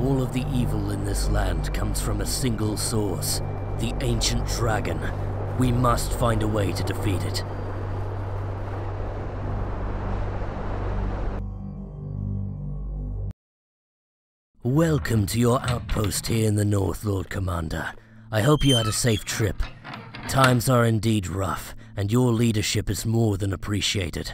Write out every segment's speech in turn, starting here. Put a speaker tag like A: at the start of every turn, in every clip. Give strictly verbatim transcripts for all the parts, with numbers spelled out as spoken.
A: All of the evil in this land comes from a single source, the ancient dragon. We must find a way to defeat it. Welcome to your outpost here in the north, Lord Commander. I hope you had a safe trip. Times are indeed rough, and your leadership is more than appreciated.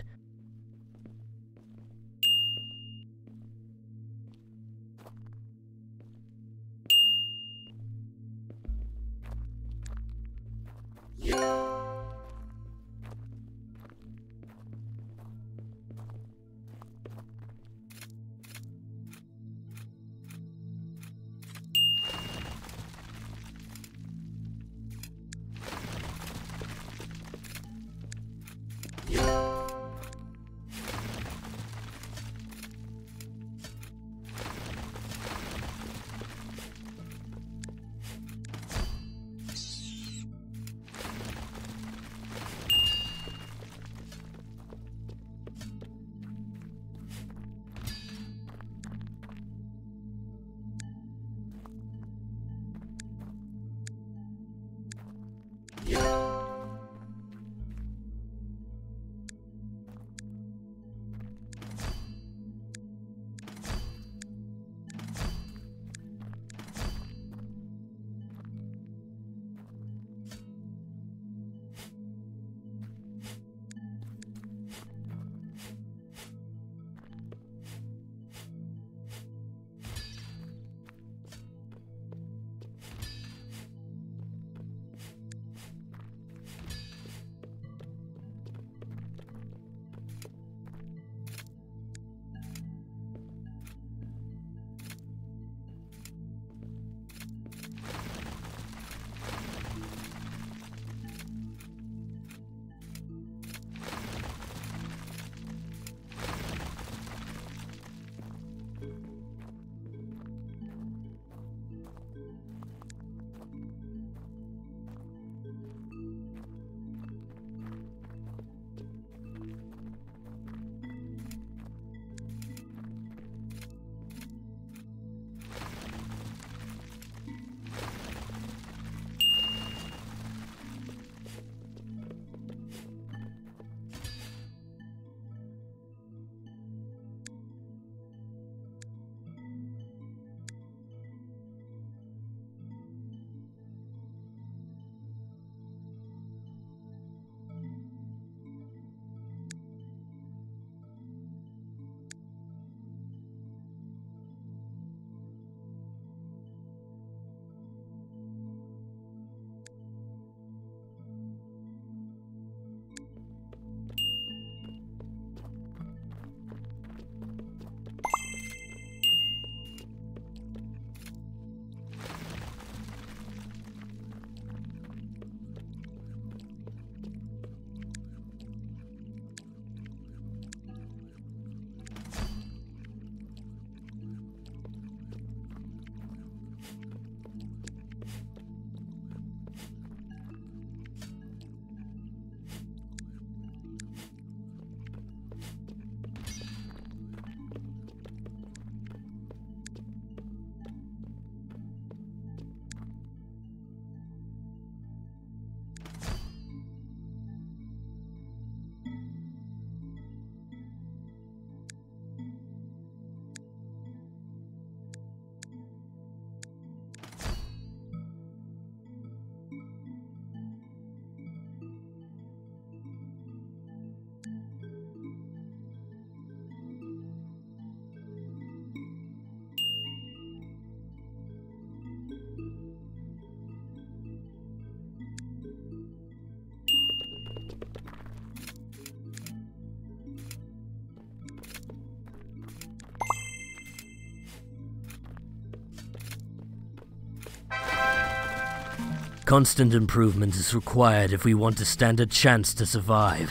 A: Constant improvement is required if we want to stand a chance to survive.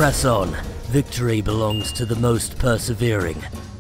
A: Press on. Victory belongs to the most persevering.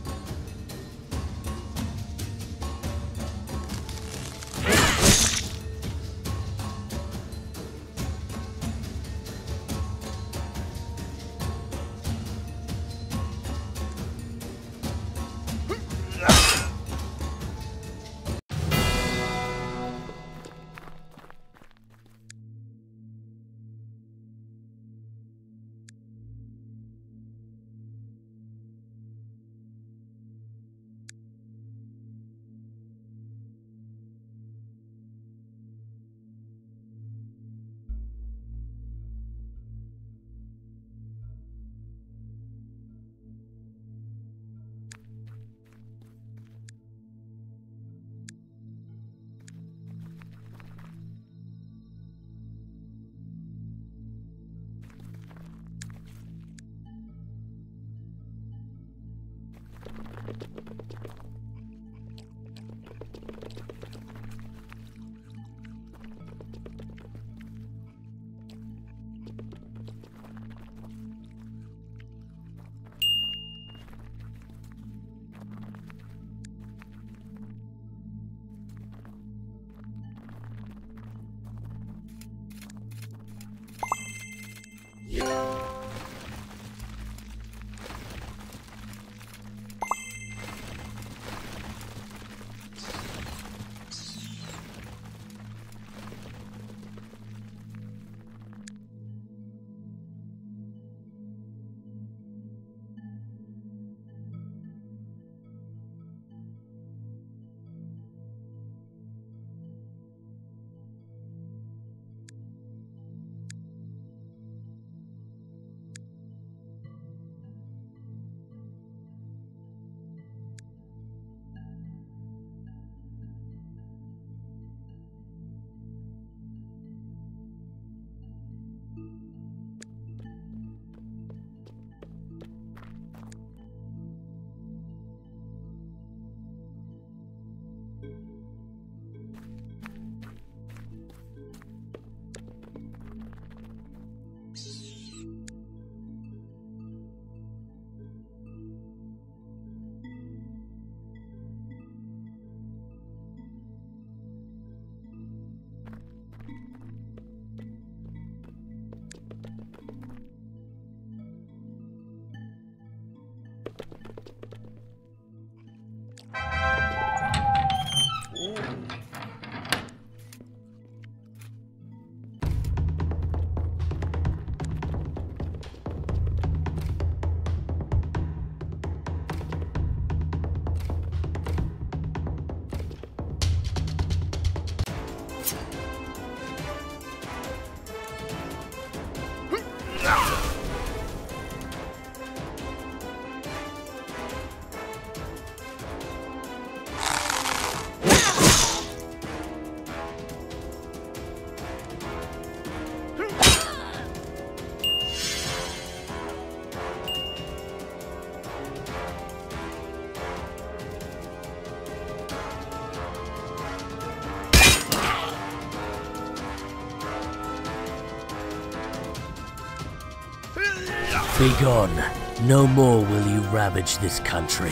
A: Begone. No more will you ravage this country.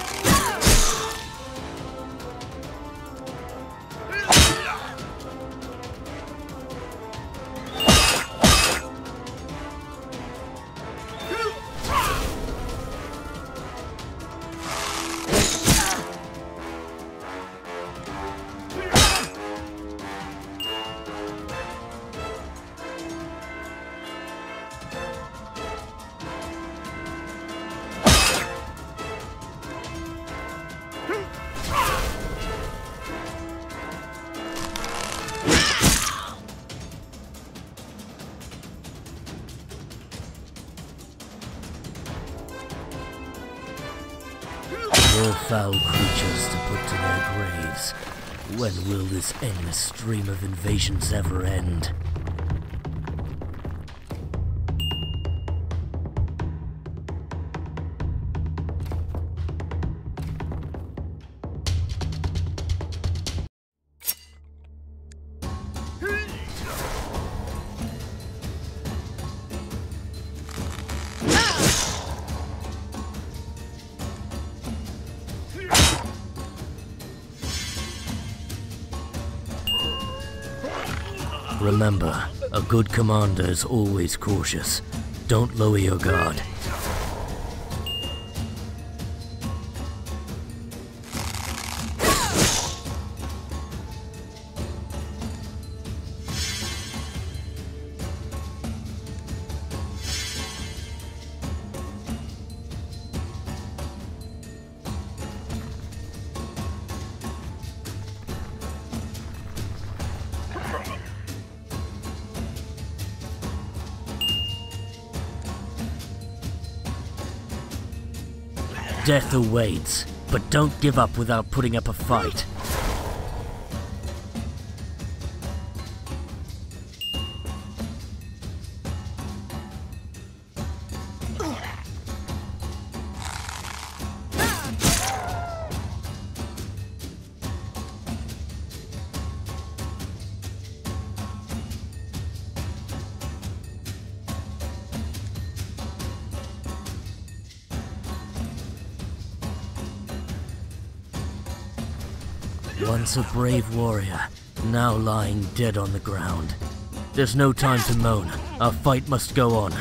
A: More foul creatures to put to their graves. When will this endless stream of invasions ever end? Remember, a good commander is always cautious. Don't lower your guard. Death awaits, but don't give up without putting up a fight. Once a brave warrior, now lying dead on the ground. There's no time to moan. Our fight must go on.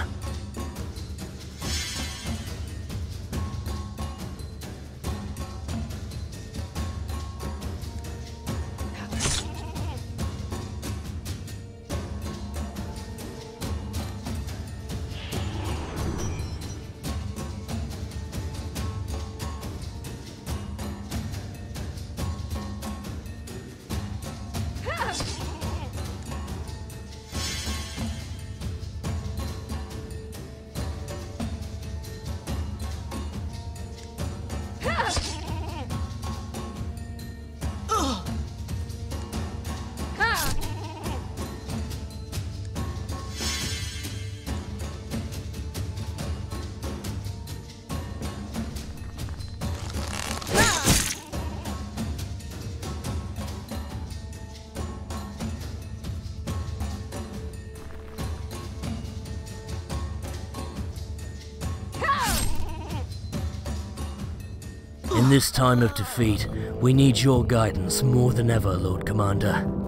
A: In this time of defeat, we need your guidance more than ever, Lord Commander.